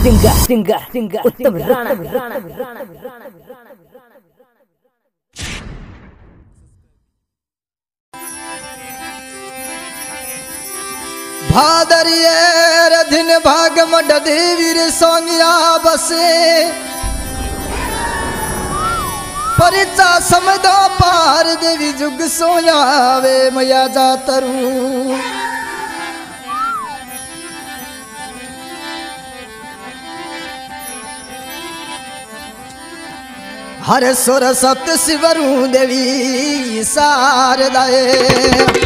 Singer उत्तम राणा। भादरिये दिन भाग मड देवीर सोंगिया बसे परिचा समदो पार देवी जुग सोयावे मया जातरू हर सुर सप्त शिवरू देवी शारदाए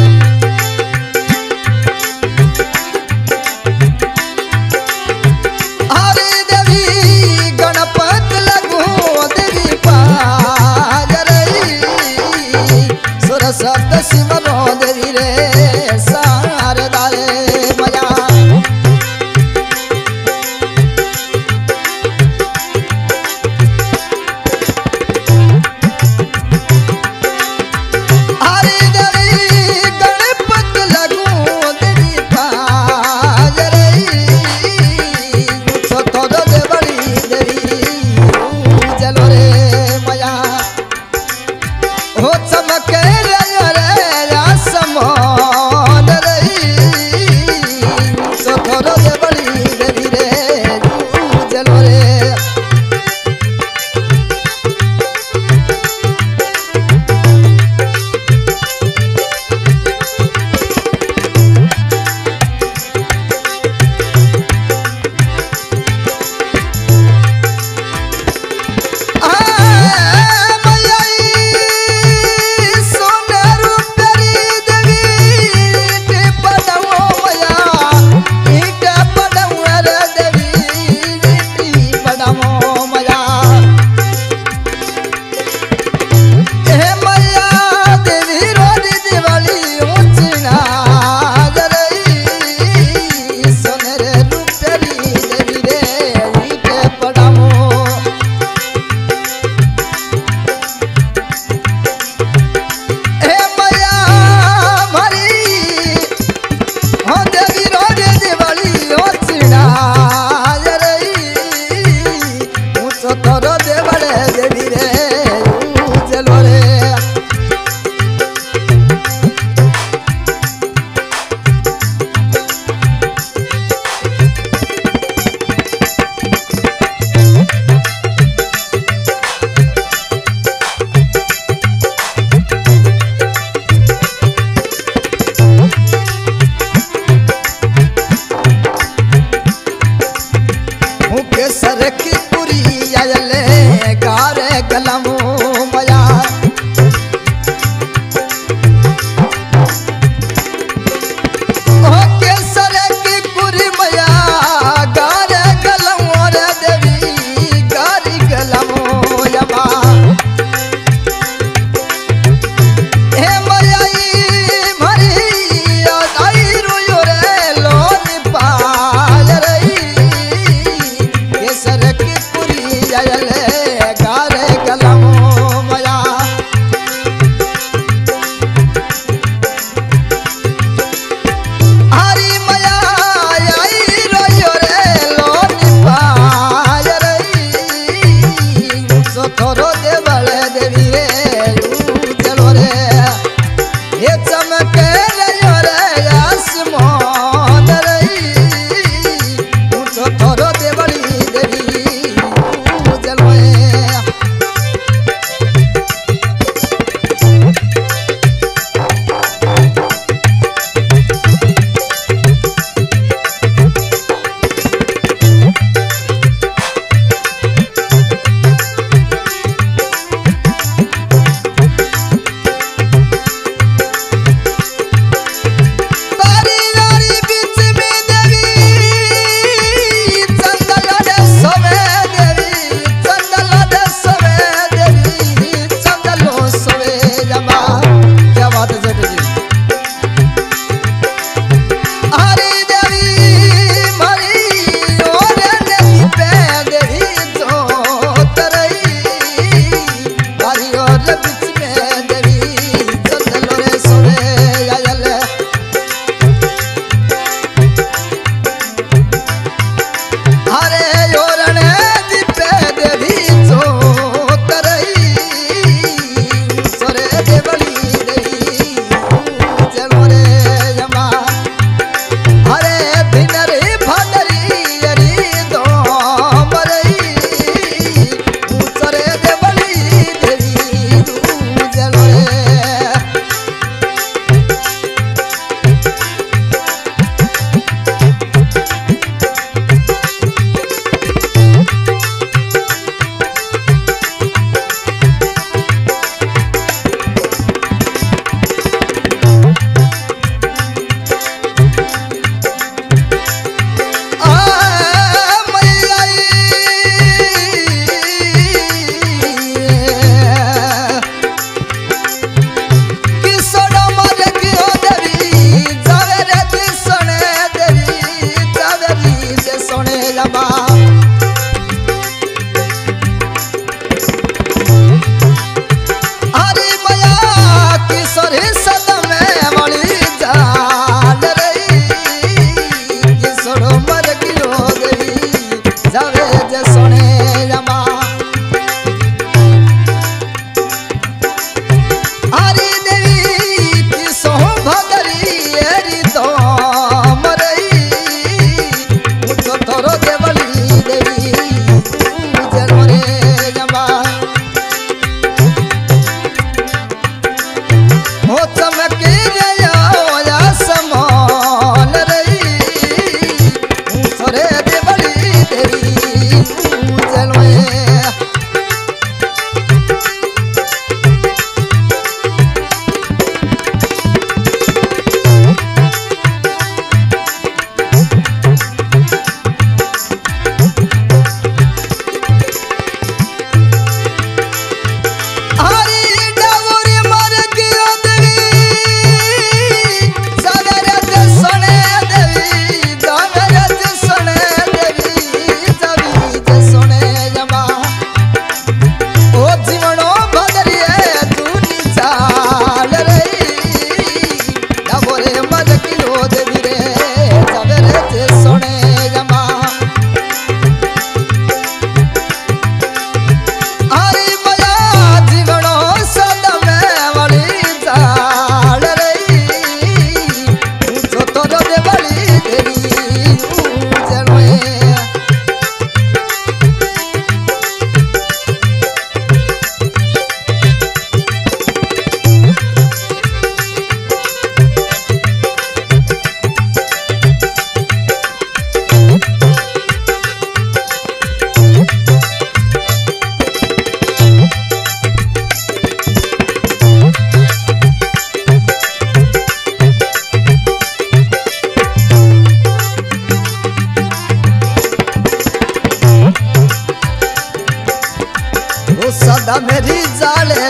सप्त शिवनो देवी रे शारदाए मया हरि देवी गणपत लगू देवी पाज रे सतो दे बड़ी देवी जलो रे मया हो चमके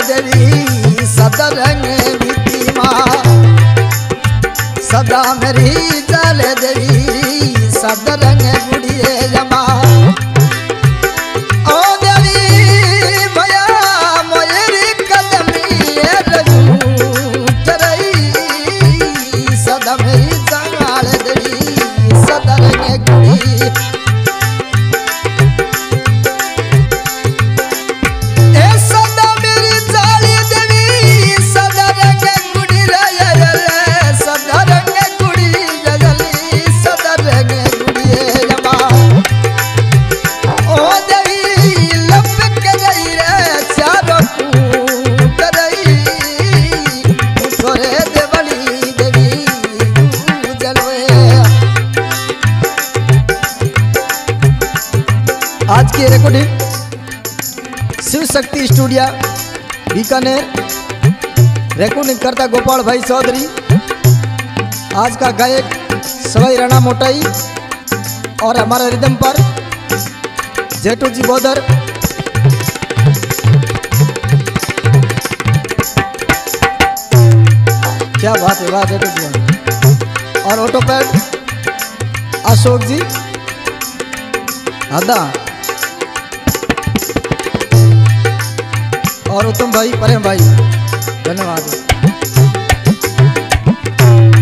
देवी सदा रंग बीती माँ सदा मेरी जाल देवी सदा रंग गुड़िए जमा ओ देवी भया मोरी कदमी रजू चरई सदा मेरी जाल देवी सदा रंग गुड़ी आज की recording Shiv Shakti studio Bikaner, recording करता गोपाल भाई चौधरी। आज का गायक सवाई राणा मोटाई और हमारे रिदम पर जेठू जी बोदर। क्या बात है, वाह जेठू जी। और ऑटोपैड अशोक जी आदा और उत्तम भाई, प्रेम भाई, धन्यवाद।